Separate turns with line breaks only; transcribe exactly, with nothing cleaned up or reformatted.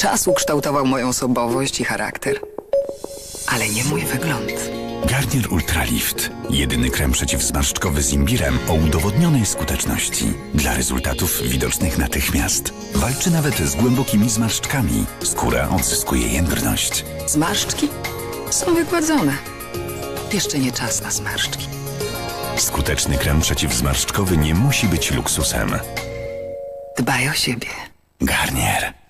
Czas ukształtował moją osobowość i charakter. Ale nie mój wygląd.
Garnier Ultralift. Jedyny krem przeciwzmarszczkowy z imbirem o udowodnionej skuteczności. Dla rezultatów widocznych natychmiast. Walczy nawet z głębokimi zmarszczkami. Skóra odzyskuje jędrność.
Zmarszczki są wygładzone. Jeszcze nie czas na zmarszczki.
Skuteczny krem przeciwzmarszczkowy nie musi być luksusem.
Dbaj o siebie.
Garnier.